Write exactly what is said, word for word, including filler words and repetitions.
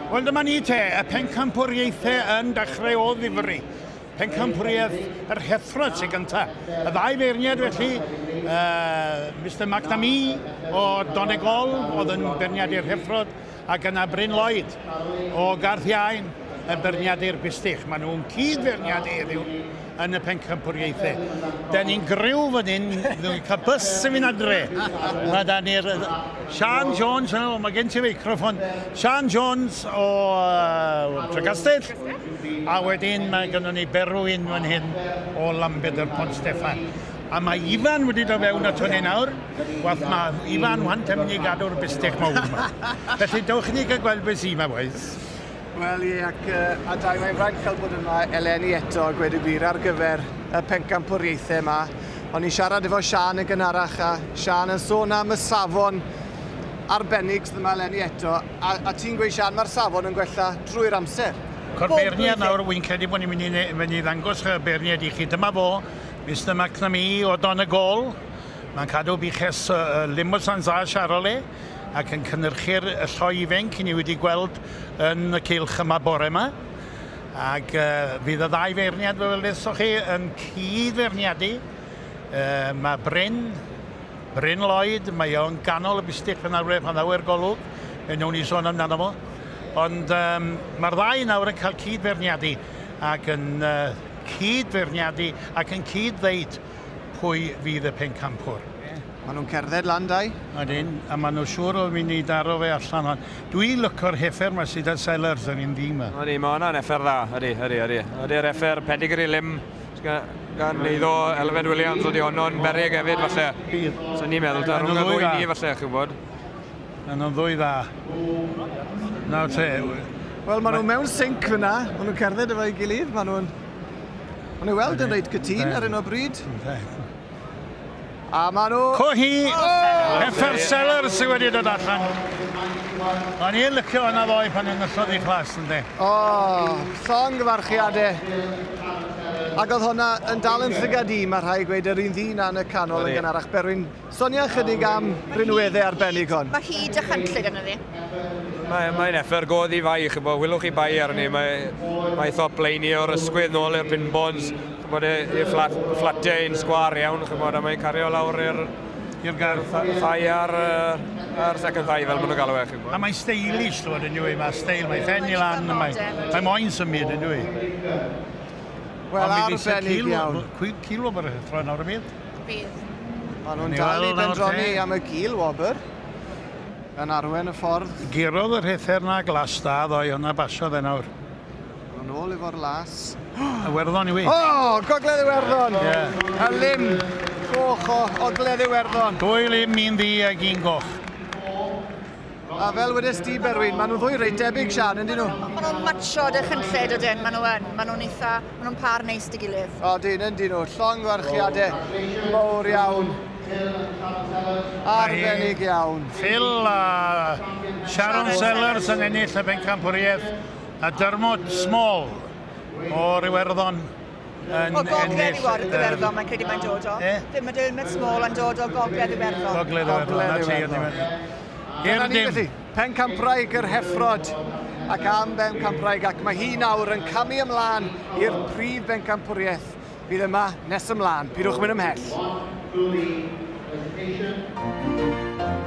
Wel, dyma ni te, y pencampwriaethau yn dechrau o ddifri. Pencampwriaeth yr heffrod sy'n gyntaf. Y ddau beirniad felly, uh, Mister McNamee o Donegal, oedd yn beirniad i'r heffrod, ac yna Bryn Lloyd o Garthiain, yn beirniad i'r bistich. Maen nhw'n cyd-beirniad heddiw yn y pencampwriaethau. Da ni'n gryw fan hyn, dwi'n cael bus yn fynd adre. Mae da ni'r Sian Jones, no, mae gen ti feicroffon. Sian Jones o uh, Tregastell. A wedyn mae gynnon ni Berwyn fan hyn o Lambed yr Pont Steffan. A mae Ifan wedi dod fewn at hwnna nawr. Wath mae Ifan want yn mynd i gadw'r bistich mawr yma. Felly dewch ni gael gweld beth sy'n yma, boys. Wel, ie, ac uh, a da, mae'n rhaid cael bod yma eleni eto, gweud y gwir, ar gyfer y pencampwriaethau yma. O'n i'n siarad efo Sian yn gynharach, a Sian yn sôn am y safon arbennig sydd yma eleni eto. A, a ti'n gweud, Sian, mae'r safon yn gwella drwy'r amser. Cor beirniad nawr, wy'n credu bod ni'n mynd i, mynd i ddangos y beirniad i chi. Dyma fo, Mister McNamee o Donegal. Mae'n cadw biches uh, limos an za siarole, ac yn cynnyrchu'r lloi ifenc i ni wedi gweld yn y cylch yma bore yma. Ac uh, fydd y ddau feirniad fel ddysgoch chi yn cyd-feirniadu. Uh, mae Bryn, Bryn Lloyd, mae o'n ganol y bistich yn arfer pan ddawer golwg, yn nhw'n i sôn amdano fo. Ond um, mae'r ddau nawr yn cael cyd-feirniadu ac yn uh, cyd-feirniadu ac yn cyd-ddeud pwy fydd y pencampwr. Maen nhw'n cerdded landau. Ydyn, a maen nhw siŵr o mynd i daro fe allan hon. Dwi'n lyco'r heffer mae sydd â sellers yn un ddim. Ydy, mae hwnna'n effer dda, ydy, ydy, ydy. Ydy'r effer pedigree lim gan eiddo Elfed Williams wedi honno'n berig hefyd falle. So ni'n meddwl, da rhwng y ddwy ni falle, chi'n bod. Maen nhw'n ddwy dda. Nawr te. Wel, maen nhw mewn sync fyna. Maen nhw'n cerdded efo'i gilydd. Maen nhw'n... Maen nhw'n weld yn reit cytun ar un o bryd. A maen nhw... Cohi! Effer sellers sydd wedi dod allan. O'n i'n lycio yna ddoi pan yn ysod i chlas, ynddi? O, llong gyfarchiadau. Ac oedd hwnna yn dal yn llygad i, mae rhai gweud yr un ddyn yn y canol yn gynharach. Berwyn, sonia chydig am rinweddau arbennig hon. Mae hyd y chynllid yna ddi. Mae'n mae effer god i fai, chybo, wylwch i bai arni. Mae'n mae thop bleini o'r ysgwydd nôl i'r pinbons. Chybod, i'r flat, flatau yn sgwar iawn, chybod, a mae'n cario lawr i'r thai ar, ar second thai fel maen nhw'n galw e, chybod. A mae'n stylish, ddod yn dwi, mae styl, mae ffen i lan, mae moyn symud yn dwi. Wel, arbennig iawn. Cil wobr y throen awr y bydd? Bydd. Maen nhw'n dal i bendroni am y gil wobr. Yn arwen y ffordd. Girodd yr heither na glas da, ddoi hwnna basiodd e nawr. Yn ôl efo'r las. Iwerddon i wi. O, Gogledd Iwerddon! Yeah. Y lim goch o Ogledd Iwerddon. Dwy lim, un ddi ag un goch. A fel wedys di, Berwyn, maen nhw ddwy reit debyg, Sian, yndyn nhw? Maen nhw'n matchod y chynllid ydyn, maen nhw yn. Maen nhw'n eitha, maen nhw'n par neis dy gilydd. O, dyn, yndyn nhw. Llong gwarchiadau mawr iawn. Arbennig iawn. Phil a Sharon Sellers yn ennill y bencampwriaeth. A Dermot Small o'r Iwerddon yn O, Gogledd ennill... Iwerddon, mae'n credu mae'n dod o. Ddim y Dermot Small yn dod o Gogledd Iwerddon. Gogledd Iwerddon. Dyna ni felly, Pencampraig yr heffrod ac am Bencampwraig, ac mae hi nawr yn camu ymlaen i'r prif bencampwriaeth bydd yma nes ymlaen. Pidwch mynd ymhell.